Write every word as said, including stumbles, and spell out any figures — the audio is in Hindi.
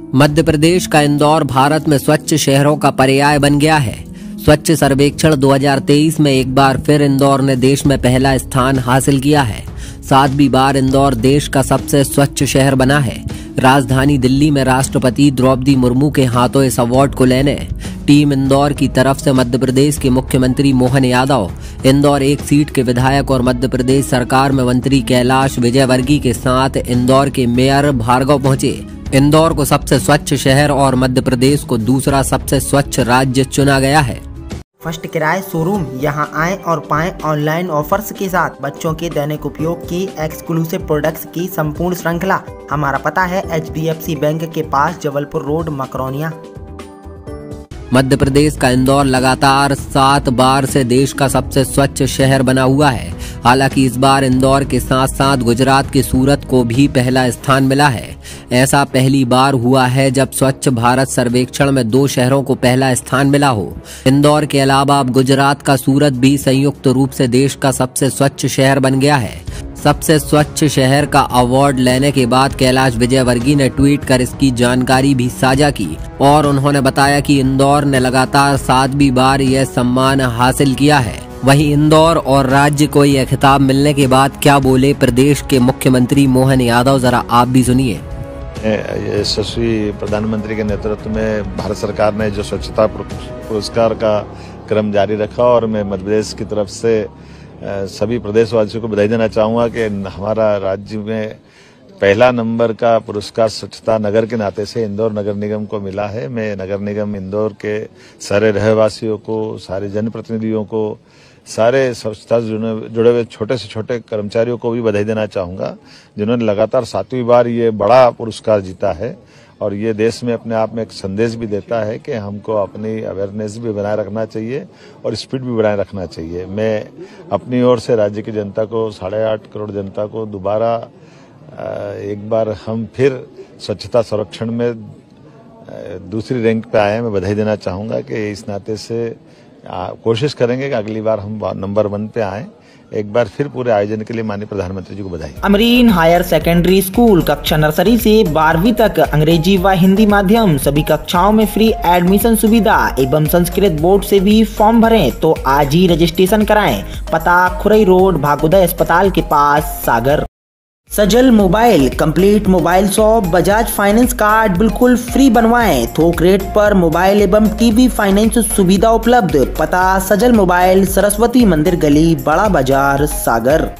मध्य प्रदेश का इंदौर भारत में स्वच्छ शहरों का पर्याय बन गया है। स्वच्छ सर्वेक्षण दो हज़ार तेईस में एक बार फिर इंदौर ने देश में पहला स्थान हासिल किया है। सातवीं बार इंदौर देश का सबसे स्वच्छ शहर बना है। राजधानी दिल्ली में राष्ट्रपति द्रौपदी मुर्मू के हाथों इस अवार्ड को लेने टीम इंदौर की तरफ से मध्य प्रदेश के मुख्यमंत्री मोहन यादव, इंदौर एक सीट के विधायक और मध्य प्रदेश सरकार में मंत्री कैलाश विजयवर्गीय के साथ इंदौर के मेयर भार्गव पहुंचे। इंदौर को सबसे स्वच्छ शहर और मध्य प्रदेश को दूसरा सबसे स्वच्छ राज्य चुना गया है। फर्स्ट किराए शोरूम, यहां आएं और पाएं ऑनलाइन ऑफर्स के साथ बच्चों के दैनिक उपयोग की एक्सक्लूसिव प्रोडक्ट्स की संपूर्ण श्रृंखला। हमारा पता है H D F C bank के पास, जबलपुर रोड, मकरौनिया। मध्य प्रदेश का इंदौर लगातार सात बार से देश का सबसे स्वच्छ शहर बना हुआ है। हालांकि इस बार इंदौर के साथ साथ गुजरात के सूरत को भी पहला स्थान मिला है। ऐसा पहली बार हुआ है जब स्वच्छ भारत सर्वेक्षण में दो शहरों को पहला स्थान मिला हो। इंदौर के अलावा अब गुजरात का सूरत भी संयुक्त रूप से देश का सबसे स्वच्छ शहर बन गया है। सबसे स्वच्छ शहर का अवार्ड लेने के बाद कैलाश विजयवर्गीय ने ट्वीट कर इसकी जानकारी भी साझा की और उन्होंने बताया कि इंदौर ने लगातार सातवीं बार यह सम्मान हासिल किया है। वहीं इंदौर और राज्य को यह खिताब मिलने के बाद क्या बोले प्रदेश के मुख्यमंत्री मोहन यादव, जरा आप भी सुनिए। यशस्वी प्रधानमंत्री के नेतृत्व में भारत सरकार ने जो स्वच्छता पुरस्कार का क्रम जारी रखा और मैं मध्य प्रदेश की तरफ से सभी प्रदेशवासियों को बधाई देना चाहूँगा कि हमारा राज्य में पहला नंबर का पुरस्कार स्वच्छता नगर के नाते से इंदौर नगर निगम को मिला है। मैं नगर निगम इंदौर के सारे रहवासियों को, सारे जनप्रतिनिधियों को, सारे स्वच्छता से जुड़े हुए छोटे से छोटे कर्मचारियों को भी बधाई देना चाहूँगा, जिन्होंने लगातार सातवीं बार ये बड़ा पुरस्कार जीता है। और ये देश में अपने आप में एक संदेश भी देता है कि हमको अपनी अवेयरनेस भी बनाए रखना चाहिए और स्पीड भी बनाए रखना चाहिए। मैं अपनी ओर से राज्य की जनता को, साढ़े आठ करोड़ जनता को दोबारा एक बार हम फिर स्वच्छता संरक्षण में दूसरी रैंक पे आए हैं, मैं बधाई देना चाहूँगा कि इस नाते से कोशिश करेंगे कि अगली बार हम नंबर वन पे आएँ। एक बार फिर पूरे आयोजन के लिए माननीय प्रधानमंत्री जी को बधाई। अमरीन हायर सेकेंडरी स्कूल कक्षा नर्सरी से बारहवीं तक अंग्रेजी व हिंदी माध्यम सभी कक्षाओं में फ्री एडमिशन सुविधा एवं संस्कृत बोर्ड से भी फॉर्म भरें तो आज ही रजिस्ट्रेशन कराएं। पता खुरई रोड, भागोदय अस्पताल के पास, Sagar. Sajal mobile complete mobile shop, Bajaj finance card बिल्कुल फ्री बनवाएं। थोक रेट पर मोबाइल एवं टीवी फाइनेंस सुविधा उपलब्ध। पता सजल मोबाइल, सरस्वती मंदिर गली, बड़ा बाजार, सागर।